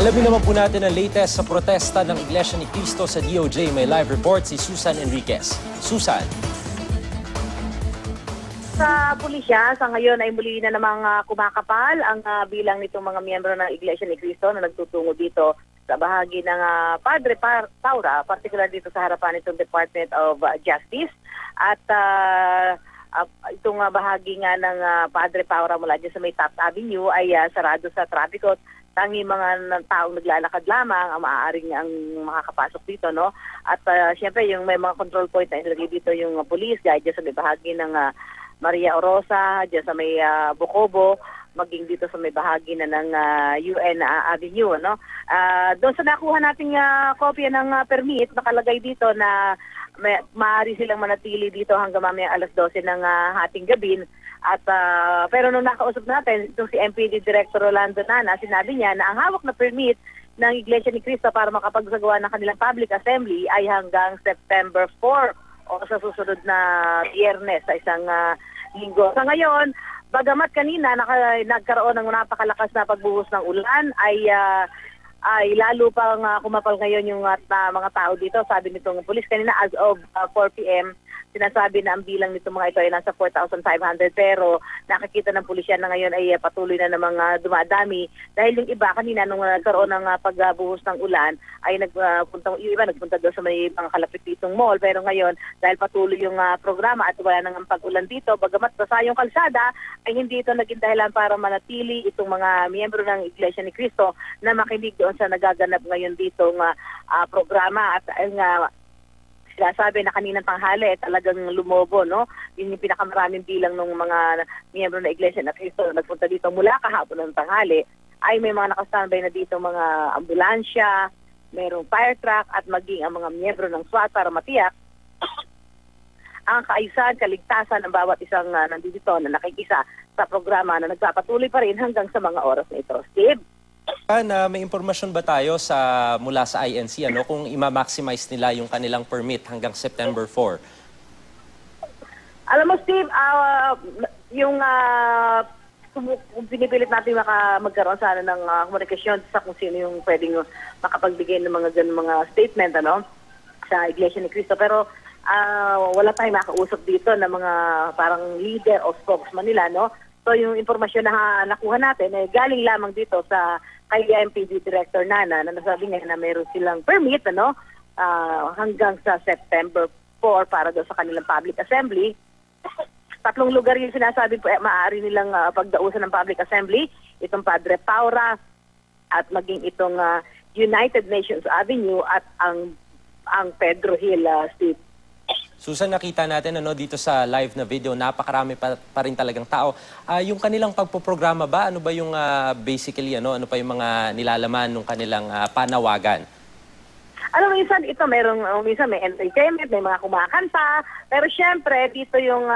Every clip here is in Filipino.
Alamin naman po natin ang latest sa protesta ng Iglesia ni Cristo sa DOJ. May live report si Susan Enriquez. Susan. Sa pulisya, sa ngayon ay muli na namang kumakapal ang bilang nitong mga miyembro ng Iglesia ni Cristo na nagtutungo dito sa bahagi ng Padre Paura, particular dito sa harapan nitong Department of Justice. At itong bahagi nga ng Padre Paura mula dyan sa may Taft Avenue ay sarado sa trapiko. Tangi mga taong naglalakad lamang ang maaaring ang makakapasok dito, no? At siyempre yung may mga control point na ilagay dito yung police, dyan sa may bahagi ng Maria Orosa, dyan sa may Bukobo, maging dito sa may bahagi na ng UN Avenue, no? Doon sa nakuha nating kopya ng permit, nakalagay dito na maaari silang manatili dito hanggang mamaya alas 12 ng hating gabi. At pero nung nakausap natin, itong si MPD Director Rolando Nana, sinabi niya na ang hawak na permit ng Iglesia ni Cristo para makapagsagawa ng kanilang public assembly ay hanggang September 4 o sa susunod na Biyernes sa isang linggo. Sa ngayon, bagamat kanina nagkaroon ng napakalakas na pagbuhos ng ulan, ay lalo pang kumapal ngayon yung mga tao dito. Sabi nitong pulis kanina, as of 4 p.m., sinasabi na ang bilang nitong mga ito ay nasa 4,500, pero nakikita ng pulisya na ngayon ay patuloy na namang dumadami dahil yung iba kanina nung nagkaroon ng pagbuhos ng ulan ay nagpunta doon sa may mga kalapit ditong mall, pero ngayon dahil patuloy yung programa at wala nang pag-ulan dito, bagamat basa yung kalsada, ay hindi ito naging dahilan para manatili itong mga miyembro ng Iglesia ni Cristo na makinig doon sa nagaganap ngayon ditong programa. At sabi na kaninang tanghali talagang lumobo, no? Yun yung pinakamaraming bilang ng mga miyembro ng Iglesia na Cristo na nagpunta dito mula kahapon ng tanghali. Ay may mga nakastandby na dito mga ambulansya, mayroong fire truck at maging ang mga miyembro ng SWAT para matiyak ang kaayusan, kaligtasan ng bawat isang nandito na nakikisa sa programa na nagpapatuloy pa rin hanggang sa mga oras na ito. Steve? May impormasyon ba tayo mula sa INC kung i-maximize nila yung kanilang permit hanggang September 4? Alam mo, Steve, yung pinipilit natin magkaroon sana ng komunikasyon sa kung sino yung pwedeng makapagbigay ng mga statement sa Iglesia ni Cristo. Pero wala tayong makausap dito ng mga parang leader o spokesman nila, no? So yung impormasyon na nakuha natin ay galing lamang dito sa kay MPD Director Nana na nasabi niya na mayroon silang permit hanggang sa September 4 para doon sa kanilang public assembly. 3 lugar yung sinasabi po maaari nilang pagdausan ng public assembly, itong Padre Paura at maging itong United Nations Avenue at ang Pedro Hill, Steve. Susan, nakita natin dito sa live na video, napakarami pa rin talagang tao. Yung kanilang pagpoprograma ba, ano ba yung basically, ano pa yung mga nilalaman ng kanilang panawagan? Alam mo, minsan may entertainment, may mga kumakanta, pero syempre dito yung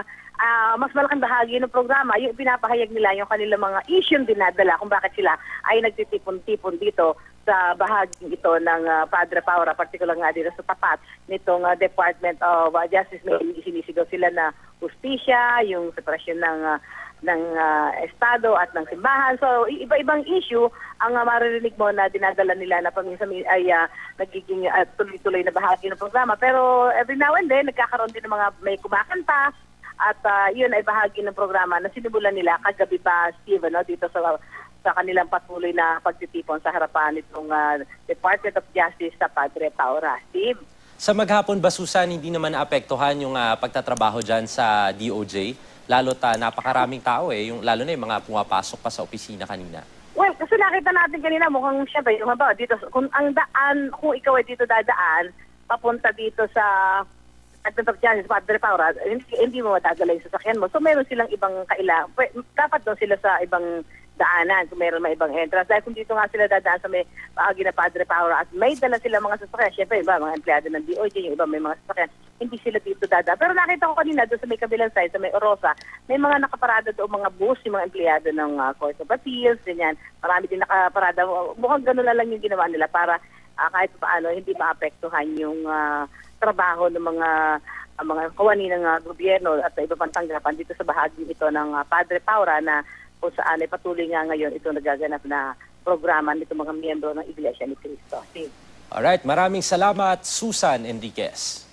mas malaking bahagi ng programa, yung pinapahayag nila yung kanilang mga issue dinadala kung bakit sila ay nagtitipon-tipon dito sa bahaging ito ng Padre Paura, particular nga dito sa tapat nitong Department of Justice. May sinisigaw sila na hustisya, yung separasyon ng Estado at ng simbahan. So, iba-ibang issue ang maririnig mo na dinadala nila na paminsan ay nagiging tuloy-tuloy na bahagi ng programa. Pero every now and then, nagkakaroon din ng mga may kumakanta at yun ay bahagi ng programa na sinimulan nila kagabi pa, Steve, dito sa kanilang patuloy na pagtitipon sa harapan nitong Department of Justice sa Padre Paura. Steve? Sa maghapon ba, Susan, hindi naman naapektuhan yung pagtatrabaho dyan sa DOJ? Lalo't napakaraming tao lalo na yung mga pumapasok pa sa opisina kanina. Well, kasi nakita natin kanina mukhang siyempre, dito, kung ikaw ay dito dadaan, papunta dito sa Department of Justice, Padre Paura, hindi mo madadala yung sasakyan mo. So meron silang ibang kailangan. Dapat doon sila sa ibang daanan kung meron may ibang entrance. Dahil kung dito nga sila dadaan sa may bahagi na Padre Paura at may dala sila mga sasakyan, syempre iba, mga empleyado ng DOJ, yung iba may mga sasakyan, hindi sila dito dadaan. Pero nakita ko kanina doon sa may kabilang side, sa may Orosa, may mga nakaparada doon mga bus, yung mga empleyado ng Court of Appeals, ganyan. Marami din nakaparada. Mukhang gano'n na lang yung ginawa nila para kahit paano hindi maapektuhan yung trabaho ng mga kawani ng gobyerno at iba pang tanggapan dito sa bahagi ito ng Padre Paura na kung saan ay patuloy nga ngayon ito nagaganap na programa nito mga miyembro ng Iglesia ni Cristo. Steve. Alright, maraming salamat, Susan Enriquez.